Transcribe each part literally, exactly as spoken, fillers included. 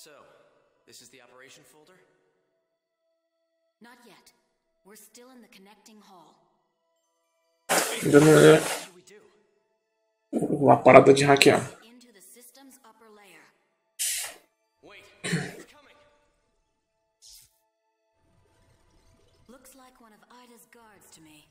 So, this is the operation folder? Not yet. We're still in the connecting hall. Ainda não é a parada de hackear. Into the system's upper layer. Wait, it's coming. Looks like one of Ida's guards to me.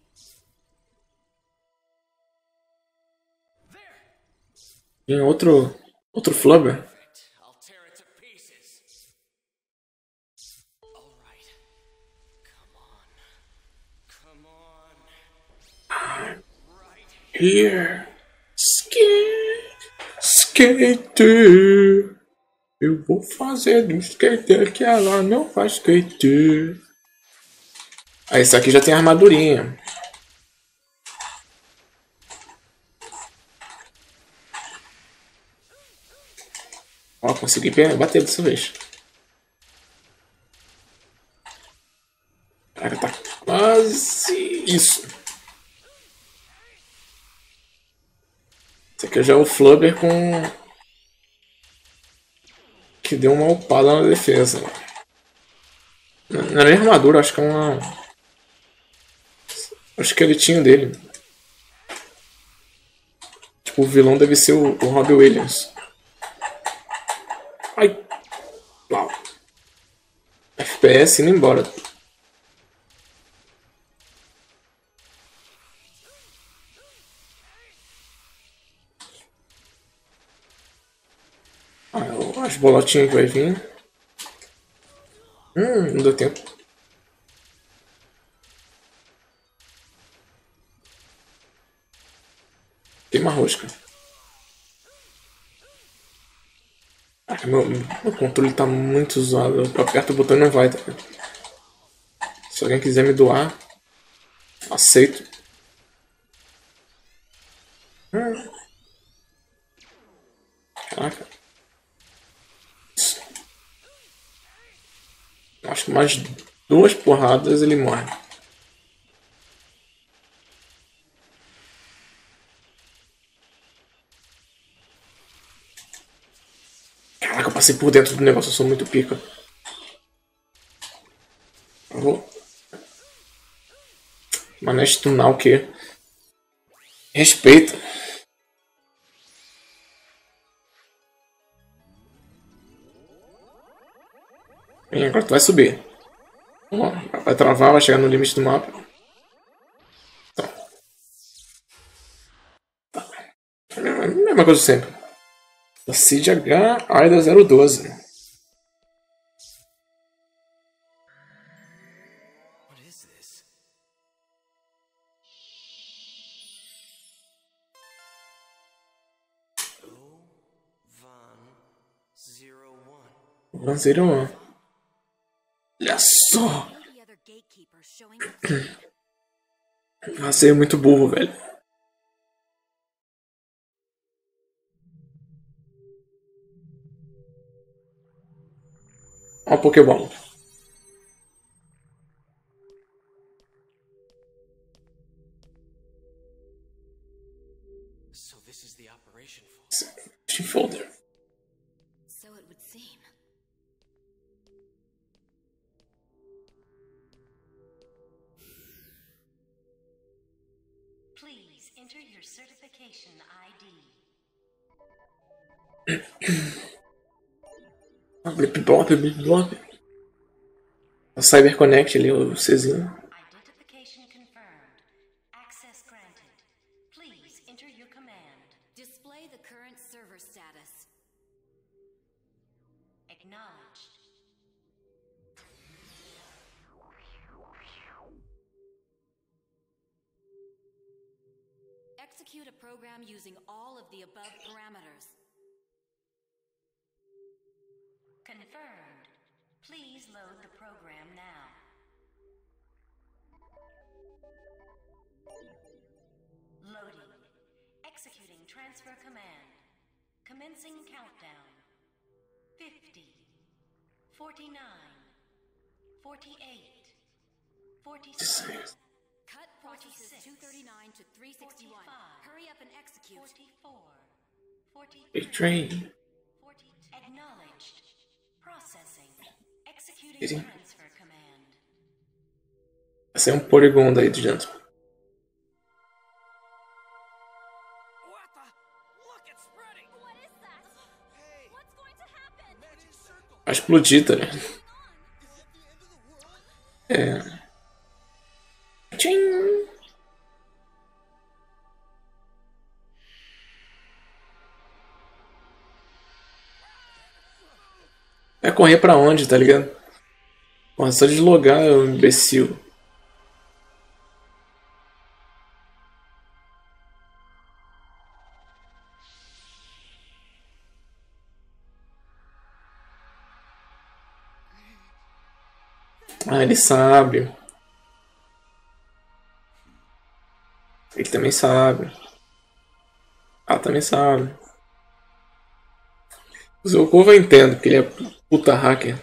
There. Tem outro outro flubber. I'll tear it to pieces. All right. Come on. Come on. Right. Here. Skate. Skate. Eu vou fazer do skater que ela não faz skate. Ah, esse aqui já tem armadurinha. Ó, consegui bater dessa vez. Caraca, tá quase isso. Esse aqui já é o flubber com... que deu uma upada na defesa. Não é nem armadura, acho que é uma... o esqueletinho dele. Tipo, o vilão deve ser o, o Robbie Williams. Ai! Uau! F P S indo embora. Ah, as bolotinhas que vai vir. Hum, não deu tempo. Queima rosca. Ah, meu, meu controle tá muito zoado. Eu aperto o botão e não vai, tá? Se alguém quiser me doar, aceito. Hum. Caraca. Acho que mais duas porradas ele morre. Caraca, eu passei por dentro do negócio, eu sou muito pica. Eu vou... Mas não é stunar o quê? Respeita. E agora tu vai subir. Ó, vai travar, vai chegar no limite do mapa. Tá. Tá. Mesma coisa sempre. Cid H, Aida zero doze. What is this? O Van zero one. Van zero one. Olha só! The other gatekeepers showing Você é muito burro, velho. Ó o Pokémon. So this is the operation folder. Folder. So it would seem. Please enter your certification I D. Blip Blop, Blip Blop. O CyberConnect ali, o Czinho. Identification confirmed. Access granted. Please enter your command. Display the current server status. Acknowledged. Execute a program using all of the above parameters. Confirmed. Please load the program now. Loading. Executing transfer command. Commencing countdown. fifty. forty-nine. forty-eight. forty-seven. Cut processes forty-six. two thirty-nine to three sixty-one. forty-five. Hurry up and execute. forty-four. Big forty-three. Train. forty-two. Acknowledged. Processing. Executing Sim. transfer command. Vai sair um polígono daí de dentro. What the? Look, it's spreading. What is that? Hey, What's going to happen? magic circle. Vai explodir, tá ligado? Is it the end of the world? É. Tchim! Vai correr pra onde, tá ligado? Porra, só deslogar, ô imbecil. Ah, ele sabe. Ele também sabe. Ela também sabe. O seu povo eu entendo, porque ele é puta hacker.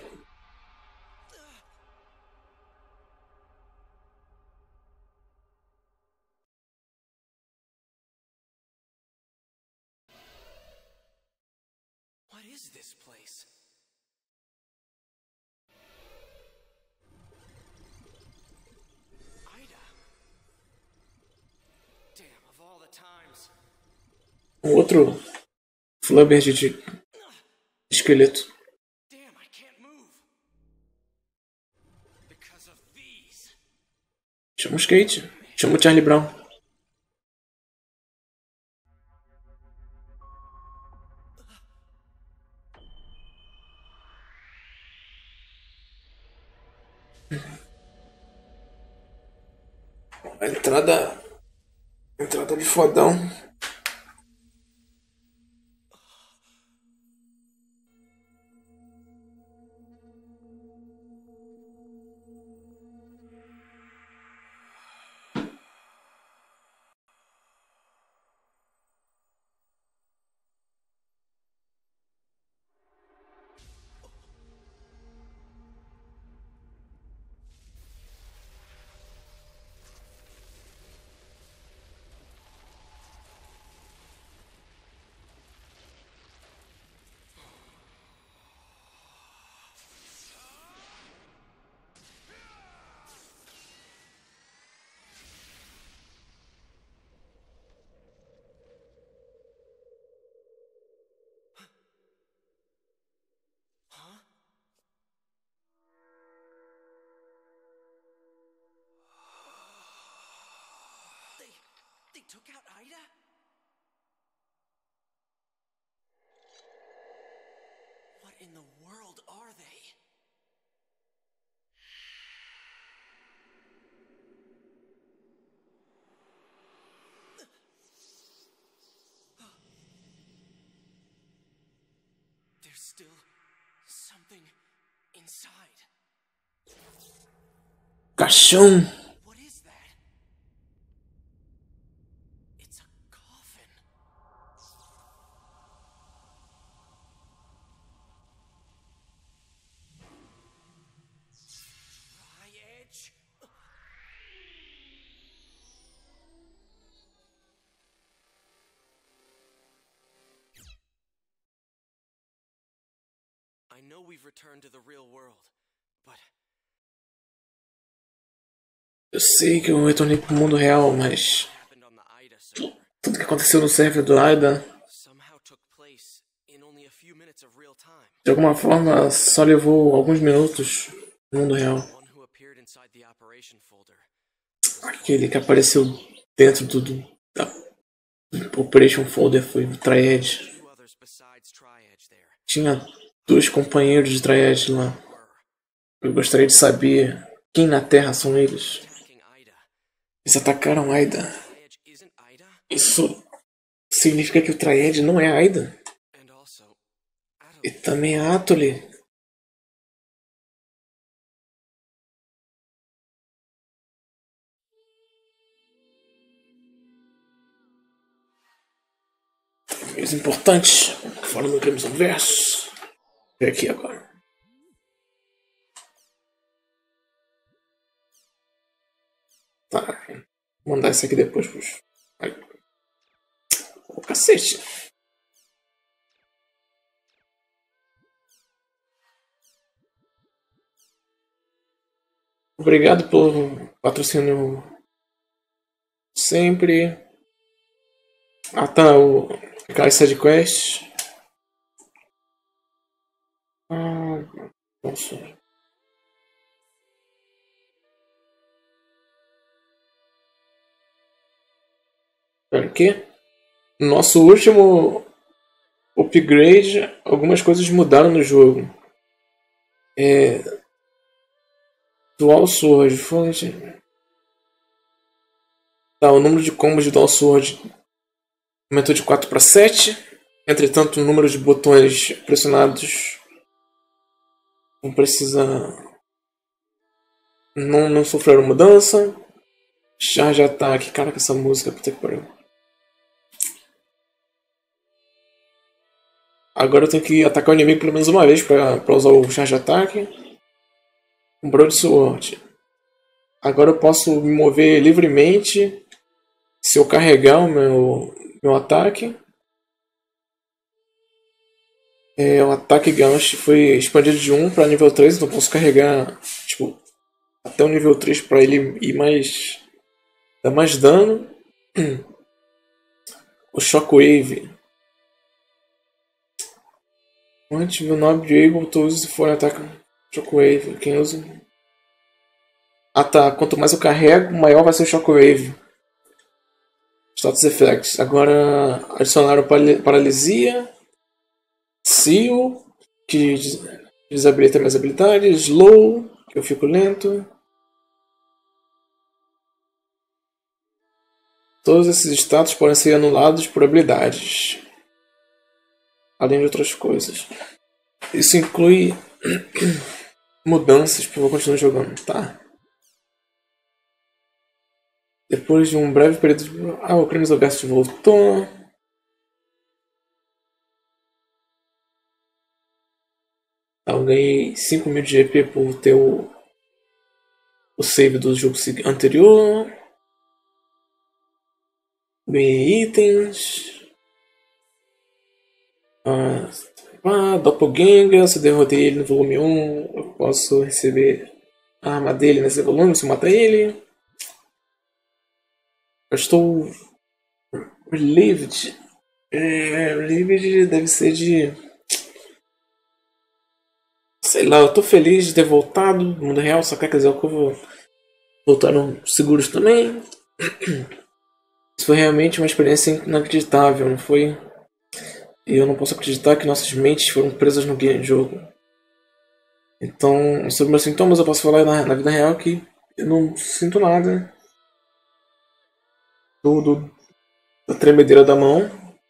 What is this place? Ida. Damn, of all the times. Um outro flubber de esqueleto. Damn, I can't move. Because of these. Chama o skate. Chama o Charlie Brown. A entrada. A entrada de fodão. Huh? They they took out Ida? What in the world are they? There's still something inside. Caixão. What is that? It's a coffin. Dry edge. I know we've returned to the real world, but Eu sei que eu retornei pro mundo real, mas what happened on the Ida server tudo que aconteceu no server do Aida, somehow took place in only a few minutes of real time. de alguma forma, só levou alguns minutos no mundo real. One who appeared inside the operation folder. Aquele que apareceu dentro do, do da do Operation Folder foi o Triad. Two others besides Triad there. Tinha dois companheiros de Triad lá. Were Eu gostaria de saber quem na Terra são eles. attacking Ida. Eles atacaram Aida. Triad isn't Ida, Isso significa que o Triad não é Aida. and also E Adelaide. também a Atoli. Os importantes. Falando do Crimson Verso. Vê aqui agora. Tá. Vou mandar isso aqui depois pros. Ai. Ô cacete. Obrigado pelo patrocínio sempre. Ah tá, o aquelas sidequests. Ah, nossa. Pera aqui. Nosso último upgrade, algumas coisas mudaram no jogo. É. Dual Sword. Fonte. Tá, o número de combos de Dual Sword aumentou de quatro para sete. Entretanto, o número de botões pressionados não precisa. Não, não sofreram mudança. Charge ataque. Caraca, essa música, puta que pariu. Agora eu tenho que atacar o inimigo pelo menos uma vez para usar o charge ataque. Um Broadsword. Agora eu posso me mover livremente se eu carregar o meu, meu ataque. É, o ataque gancho foi expandido de um para nível três, então eu posso carregar tipo, até o nível três para ele ir mais. Dar mais dano. O Shockwave. Once will not be able to use for attack Shockwave. Quem usa? Ah tá, quanto mais eu carrego, maior vai ser o Shockwave. Status Effects. Agora adicionaram paralisia. Seal, que desabilita minhas habilidades. Slow, que eu fico lento. Todos esses status podem ser anulados por habilidades. Além de outras coisas. Isso inclui mudanças, porque eu vou continuar jogando, tá? Depois de um breve período de... Ah, o Cronizogast voltou. Tá, eu ganhei cinco mil de G P por ter o, o save do jogo anterior. Ganhei itens. Ah, ah, Doppelganger, se eu derrotei ele no volume um, eu posso receber a arma dele nesse volume se eu matar ele. Eu estou relieved. É, relieved deve ser de... Sei lá, eu tô feliz de ter voltado no mundo real, só quer dizer que eu vou voltar seguros também. Isso foi realmente uma experiência inacreditável, não foi? E eu não posso acreditar que nossas mentes foram presas no jogo. Então, sobre meus sintomas, eu posso falar na, na vida real que eu não sinto nada. Do, do, da tremedeira da mão.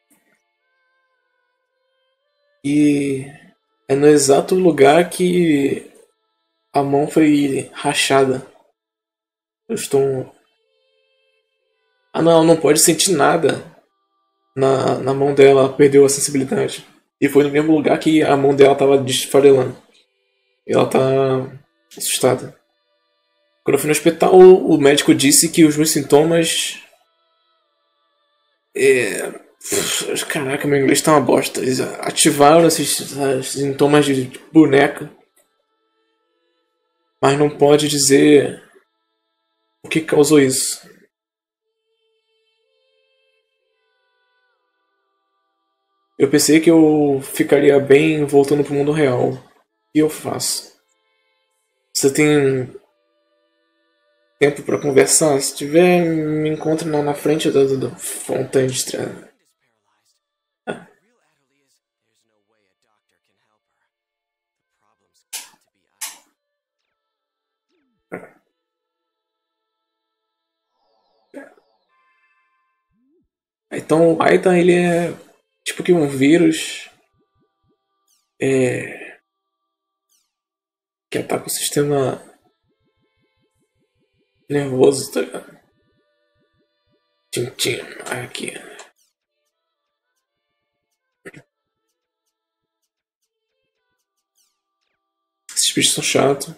E é no exato lugar que a mão foi rachada. Eu estou... Ah não, não pode sentir nada. Na, na mão dela, ela perdeu a sensibilidade. E foi no mesmo lugar que a mão dela estava desfarelando. E ela tá assustada. Quando eu fui no hospital, o médico disse que os meus sintomas... É... Caraca, meu inglês tá uma bosta. Eles ativaram esses, esses sintomas de boneca. Mas não pode dizer o que causou isso. Eu pensei que eu ficaria bem voltando pro mundo real. O que eu faço? Você tem tempo pra conversar? Se tiver, me encontre na, na frente da, da fonte industrial. Ah. Então o Aita, ele é tipo que um vírus é, que ataca o sistema nervoso, tá ligado? Tim, tim, aqui. Esses bichos são chatos.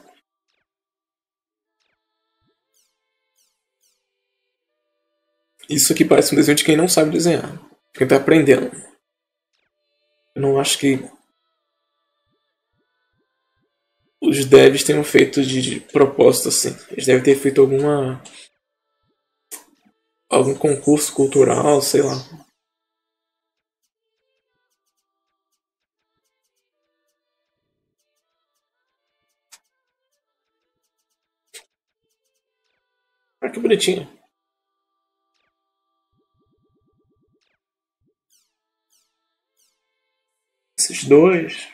Isso aqui parece um desenho de quem não sabe desenhar. Quem tá aprendendo. Eu não acho que os devs tenham feito de, de propósito, assim. Eles devem ter feito alguma... algum concurso cultural, sei lá. Ah, que bonitinho. Esses dois.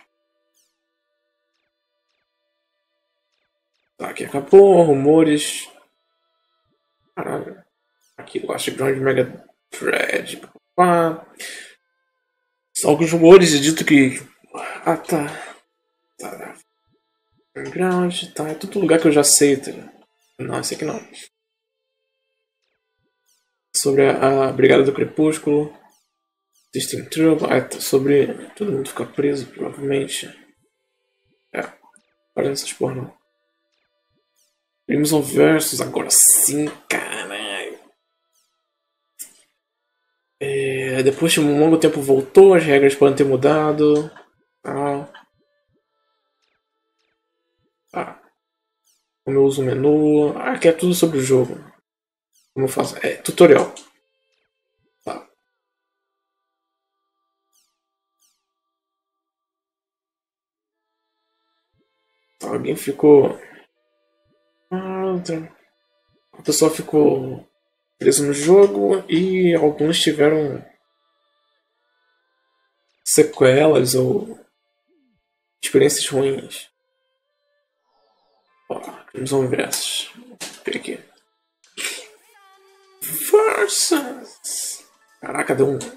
Tá, aqui acabou. Rumores. Caralho. Aqui, Last Ground Mega Thread. Pá. Só alguns rumores e dito que. Ah, tá. Tá. Ground, tá. É todo lugar que eu já sei. Tá? Não, esse aqui não. Sobre a, a Brigada do Crepúsculo. System Trouble. Ah, tá. Sobre todo mundo ficar preso, provavelmente. É. Para nessas porra não. Crimson Versus, agora sim, caralho. É, depois de um longo tempo voltou, as regras podem ter mudado. Ah. Ah. Como eu uso o menu. Ah, aqui é tudo sobre o jogo. Como eu faço? É, tutorial. Tá. Alguém ficou... Ah, o pessoal ficou preso no jogo e alguns tiveram sequelas ou experiências ruins. Ó, Crimson Versus. Pera aqui. Versus. Caraca, deu um.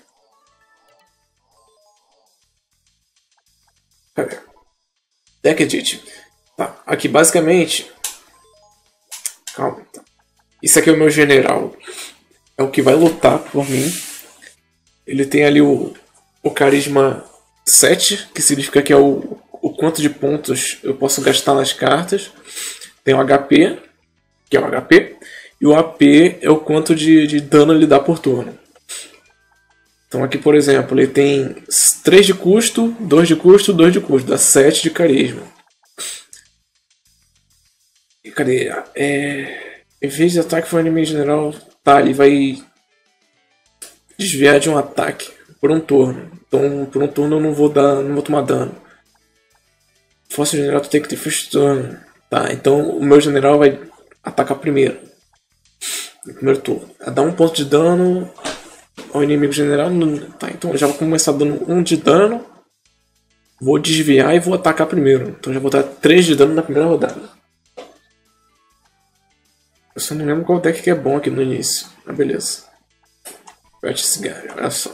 Cadê? Deck Edit. Tá, aqui basicamente. Calma, tá. Isso aqui é o meu general. É o que vai lutar por mim. Ele tem ali o, o carisma sete, que significa que é o, o quanto de pontos eu posso gastar nas cartas. Tem o H P, que é o H P. E o A P é o quanto de, de dano ele dá por turno. Então aqui, por exemplo, ele tem três de custo, dois de custo, dois de custo. Dá sete de carisma. E cadê? É... Em vez de ataque for inimigo general, tá, ele vai desviar de um ataque por um turno. Então, por um turno eu não vou dar, não vou tomar dano. Força general tu tem que ter first turn. Tá, então o meu general vai atacar primeiro. No primeiro turno. Dá um ponto de dano ao inimigo general. Tá, então eu já vou começar dando um de dano. Vou desviar e vou atacar primeiro. Então já vou dar três de dano na primeira rodada. Eu só não lembro qual deck que é bom aqui no início. Ah, beleza. Pet cigarro, olha só.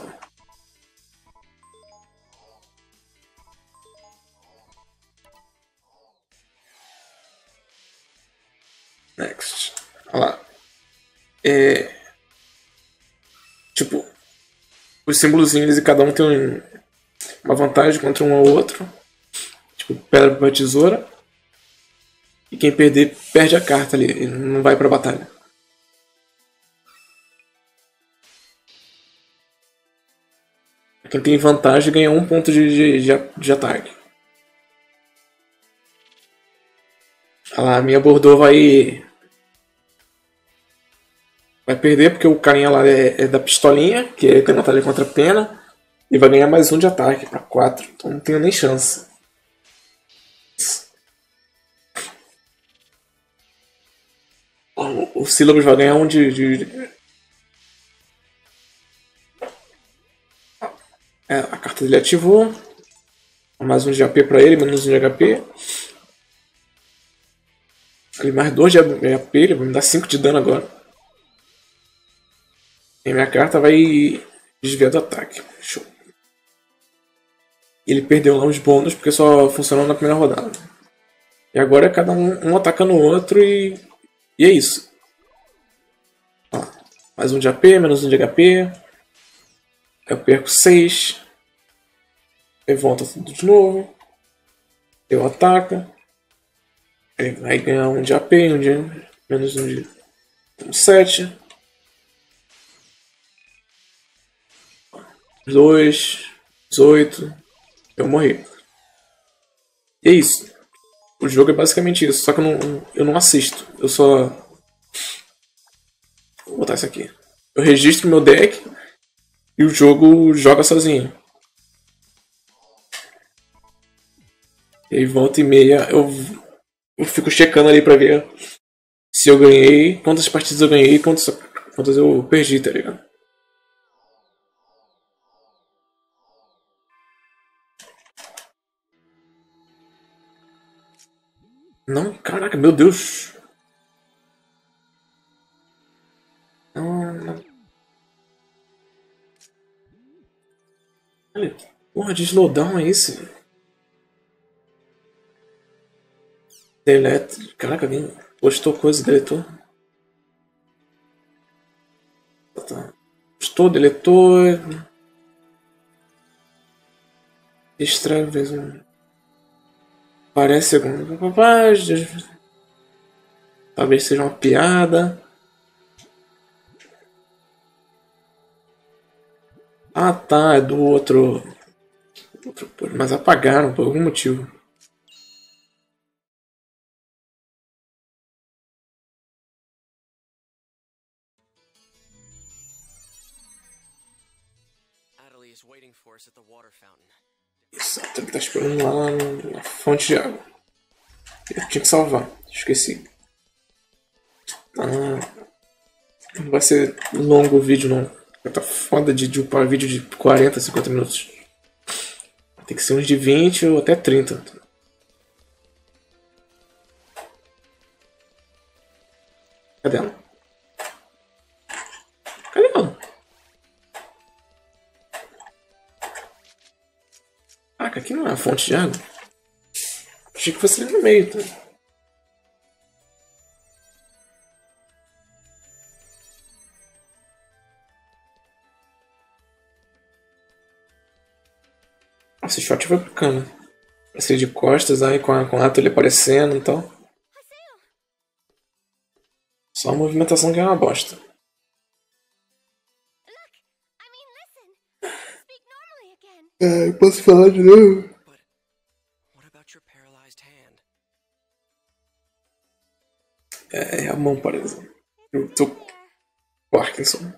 Next. Olha lá. É... Tipo, os símbolozinhos e cada um tem um... uma vantagem contra um ao outro. Tipo, pedra, papel, tesoura. E quem perder, perde a carta ali, e não vai pra batalha. Quem tem vantagem ganha um ponto de, de, de ataque. Olha lá, a minha Bordeaux vai... Vai perder porque o carinha lá é, é da pistolinha, que é, tem batalha contra a pena. E vai ganhar mais um de ataque, pra quatro. Então não tenho nem chance. O, o Syllabus vai ganhar um de... de... É, a carta dele ativou. Mais um de A P pra ele, menos um de H P. Ali mais dois de A P, ele vai me dar cinco de dano agora. E minha carta vai desviar do ataque. Show. Ele perdeu lá os bônus porque só funcionou na primeira rodada. E agora é cada um, um atacando o outro e... E é isso. Ó, mais um de A P, menos um de H P. Eu perco seis. Ele volta tudo de novo. Eu ataco. Ele vai ganhar um de A P, um de... menos um de... Um sete. dois. dezoito. Eu morri. E é isso. O jogo é basicamente isso, só que eu não, eu não assisto. Eu só... Vou botar isso aqui. Eu registro meu deck e o jogo joga sozinho. E aí volta e meia eu, eu fico checando ali pra ver se eu ganhei, quantas partidas eu ganhei e quantas, quantas eu perdi, tá ligado? Não, caraca, meu Deus. Não, não. Olha, porra de slowdown é esse? Delete. Caraca, alguém postou coisa e deletou. Tá. Postou, deletou. Extrai vez um. Parece alguma bobagem. Talvez seja uma piada. Ah tá, é do outro. outro mas apagaram por algum motivo. Adelie is waiting for us at the water fountain. Exato, ele tá esperando lá na fonte de água. Eu tinha que salvar, esqueci. Ah, não vai ser longo o vídeo não. Tá foda de, de upar vídeo de quarenta, cinquenta minutos. Tem que ser uns de vinte ou até trinta. Cadê ela? Cadê ela? Caraca, aqui não é a fonte de água. Achei que fosse ali no meio, tá? Esse shot foi bacana. Parecia de costas, aí com a, com a Adelie aparecendo e tal. Só a movimentação que é uma bosta. É, eu posso falar de novo? But what about your paralyzed hand? É, é a mão, por exemplo. Eu tô Parkinson.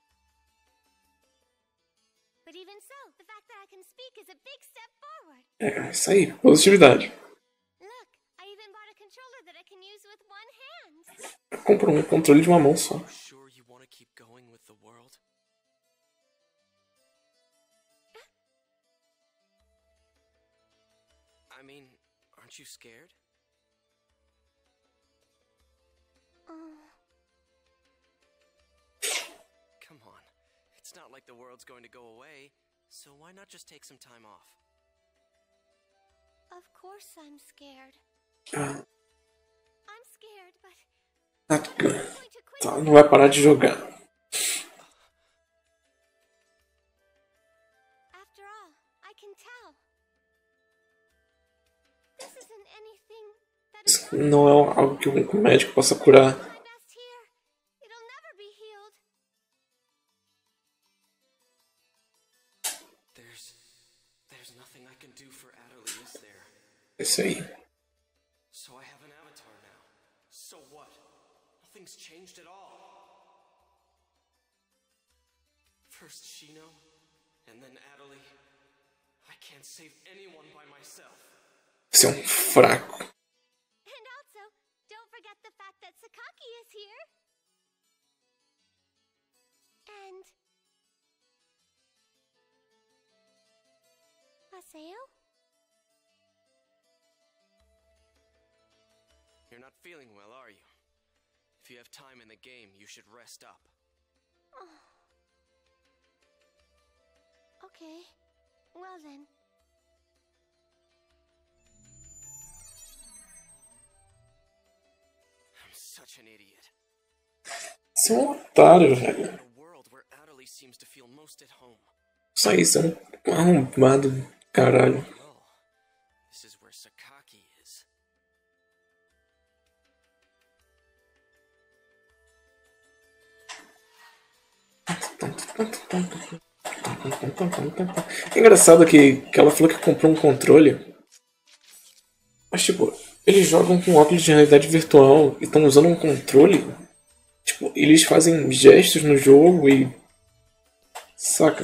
But even so, the fact that I can speak is a big step forward. É, isso aí, positividade. Look, I even bought a controller that I can use with one hand. Eu compro um controle de uma mão só. Sure you want to keep going with the world? I mean, aren't you scared? Come on. It's not like the world's going to go away, so why not just take some time off? Of course I'm scared. Ah, I'm scared, but tá, I'm going to quit. tá, não vai parar de jogar. After all, I can tell. This isn't anything that is Isso não é algo que um médico possa curar. my best here. It'll never be healed. There's... there's nothing I can do for Adelie, is there? É isso aí. So I have an avatar now. So what? Nothing's changed at all. First Shino, and then Adelie. I can't save anyone by myself. Você é um fraco. And also, don't forget the fact that Sakaki is here. And Haseo? You're not feeling well, are you? If you have time in the game, you should rest up. Okay. Well then. I'm such an idiot. Você é um otário, velho. In a world where Adelie seems to feel most at home. Isso aí, você é um arrombado. Caralho. Well, this is where Sakaki is. É engraçado que, que ela falou que comprou um controle. Mas tipo, Eles jogam com óculos de realidade virtual e estão usando um controle. Tipo, eles fazem gestos no jogo e. Saca?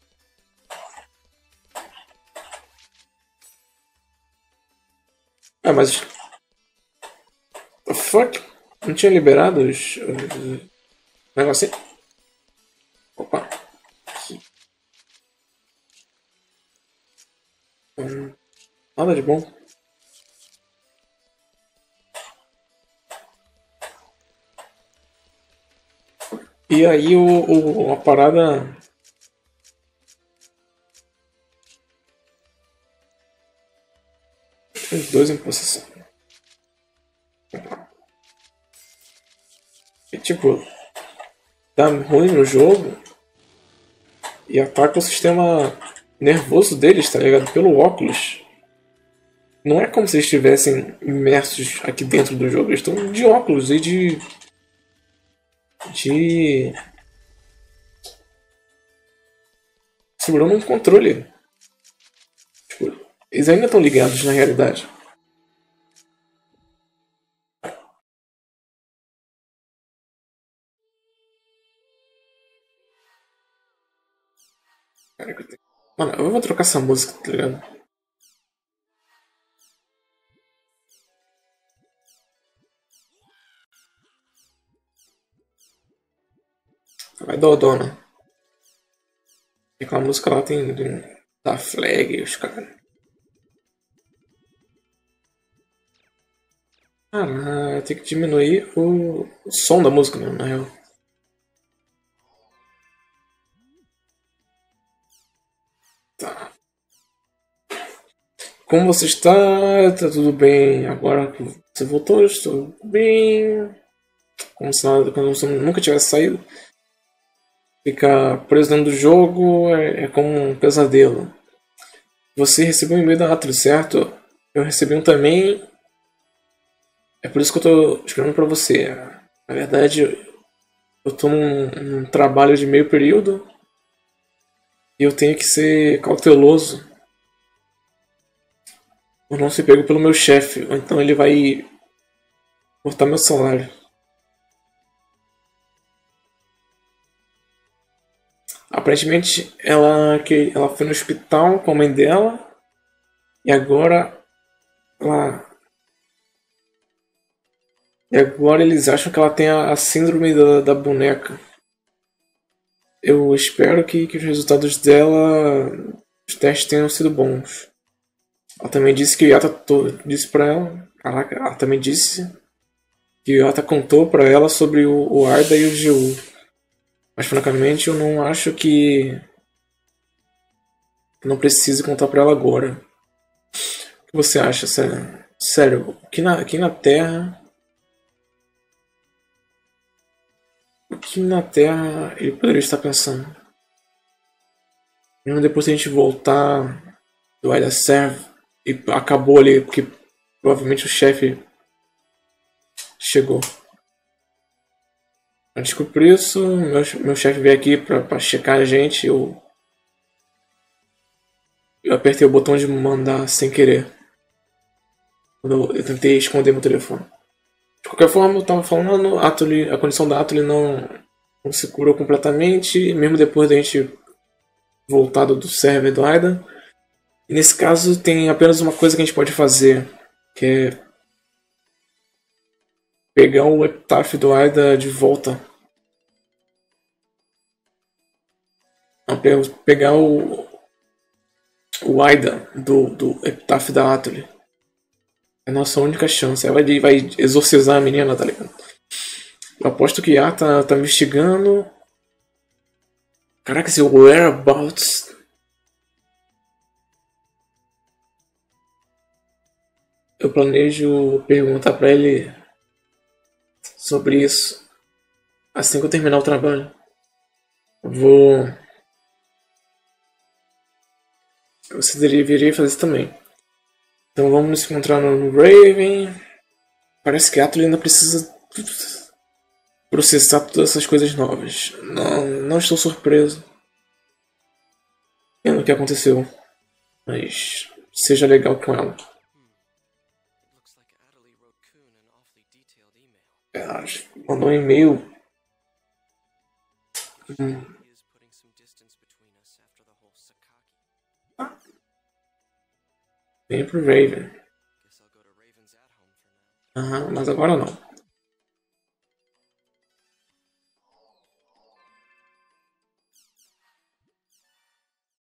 Ah, mas. The fuck? Não tinha liberado os. os... Negócio assim? Opa. Aqui. Hum, nada de bom. E aí o, o, a parada. Tem os dois em possessão. E tipo, tá ruim no jogo e ataca o sistema nervoso deles, tá ligado? Pelo óculos. Não é como se eles estivessem imersos aqui dentro do jogo, eles estão de óculos e de. de. segurando um controle. Tipo, eles ainda estão ligados na realidade. Caraca, eu tenho... Mano, eu vou trocar essa música, tá ligado? Vai dodona. E aquela música lá tem, tem da flag e os caras. Ah, tem que diminuir o, o som da música, né, na real. Tá. Como você está? Tá tudo bem? Agora que você voltou, eu estou bem. Como se nada, como se nunca tivesse saído. Ficar preso dentro do jogo é, é como um pesadelo. Você recebeu um e-mail da Atlas, certo? Eu recebi um também. É por isso que eu tô escrevendo pra você. Na verdade, eu tô num, num trabalho de meio período e eu tenho que ser cauteloso por não ser pego pelo meu chefe, ou então ele vai cortar meu salário. Aparentemente, ela, que, ela foi no hospital com a mãe dela e agora ela. E agora eles acham que ela tem a, a síndrome da, da boneca. Eu espero que, que os resultados dela, os testes tenham sido bons. Ela também disse que o Yata to, disse pra ela. Caraca, ela também disse que o Yata contou pra ela sobre o, o Arda e o G U. Mas francamente eu não acho que. Não precise contar pra ela agora. O que você acha, sério? Sério, aqui na, aqui na Terra. O que na Terra ele poderia estar pensando? Mesmo depois de a gente voltar do Ida Serve e acabou ali, porque provavelmente o chefe chegou. Desculpe por isso, meu, meu chefe veio aqui pra, pra checar a gente. Eu, eu apertei o botão de mandar sem querer. Quando eu, eu tentei esconder meu telefone. De qualquer forma, eu tava falando, a, Atuli, a condição da Atuli não, não se curou completamente, mesmo depois da gente voltado do server do Aida. E nesse caso, tem apenas uma coisa que a gente pode fazer, que é pegar o epitáfio do Aida de volta. Não, pegar o, o Aida do, do epitáfio da Atuli. É a nossa única chance. Ela vai, vai exorcizar a menina, tá ligado? Eu aposto que a tá, tá investigando. Caraca, esse whereabouts. Eu planejo perguntar pra ele sobre isso assim que eu terminar o trabalho. Eu vou. Você deveria fazer isso também. Então vamos nos encontrar no Raven. Parece que a Atuli ainda precisa processar todas essas coisas novas. Não, não estou surpreso pelo que aconteceu. Mas seja legal com ela. Looks like Mandou um e-mail. Hum. He is putting some distance between us after the whole Sakaki. Vem pro Raven. Guess I'll go to Raven's at home for now. Aham, mas agora não.